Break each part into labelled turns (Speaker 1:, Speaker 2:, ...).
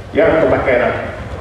Speaker 1: Jarkko Mäkelä.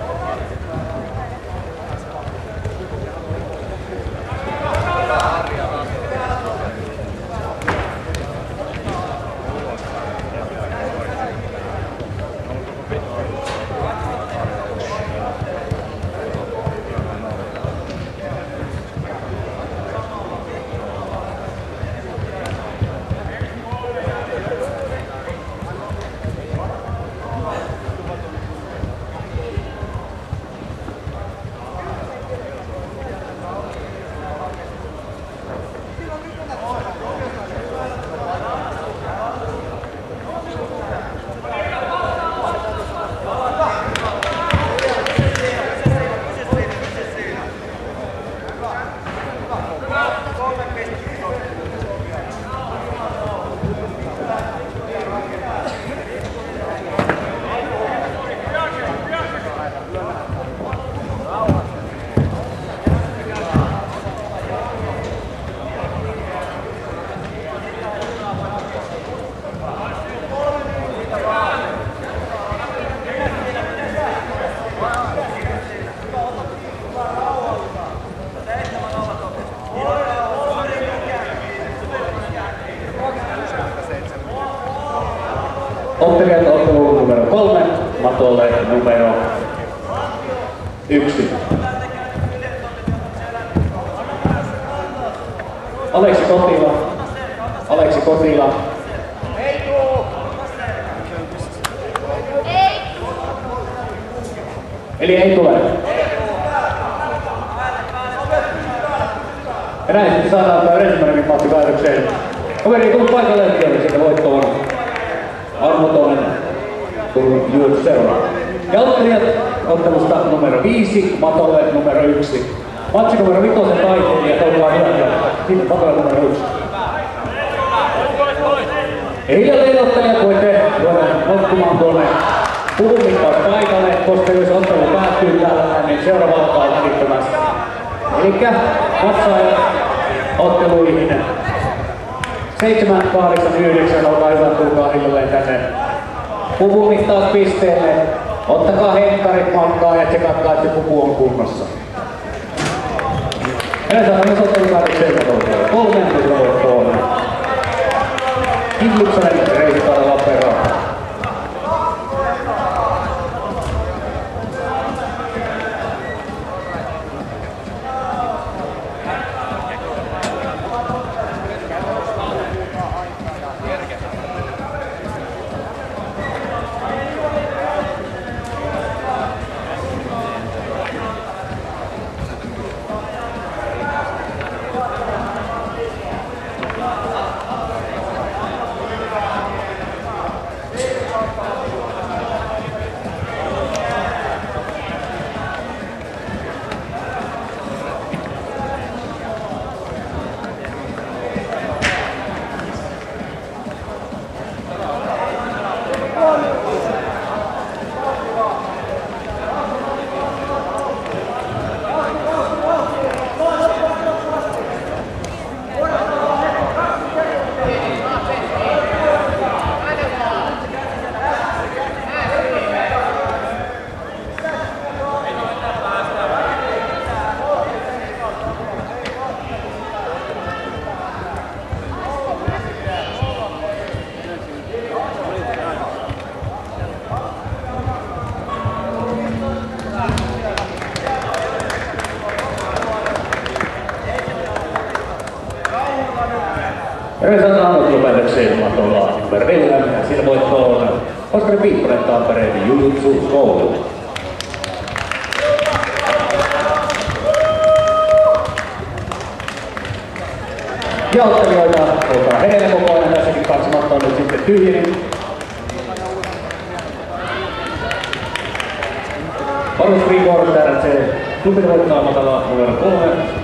Speaker 1: Ottelijat ottelu numero 3, matolle numero 1. Aleksi Kotila. Eli ei tule. Ja näin sitten saadaan tämä ensimmäinen matsi päätökseen. Kaveri tuli paikalle ja siitä voittoon. Armotonen tullut juuri seuraa. Ja ottelijat ottelusta numero 5, matolle numero 1. Matsi numero 5 taiteilijat, olkaa hyvät. Sitten matolle numero 1. Ei jälleen ottelijat voitte tuonne nokkumaan tuonne puhumittauspaikalle, koska jos ottelu päättyy täällä, niin seuraava alkaa välittömästi. Elikkä matsaajat otteluihin 7, 8, 9, olkaa hyvä, tulkaa hiljalleen tänne pupumittauspisteelle. Ottakaa henkkarit matkaa ja tsekatkaa, että pupu on kunnossa. Ja saadaan myös ottelupäätökseen 3 voittoon. Kihlitsonen reistaa Lappeenrantaan. Reisata ammattilopäätökseen matolla numero 4 ja siinä voittoon Oskari Piipponen Tampereen Jujutsu-koulu. Ja ottelijoita olkaa heille koko ajan, tässäkin 2 matkaa nyt sitten tyhjeni. Parus Grigor, täällä se klubin voittaa matalla numero 3.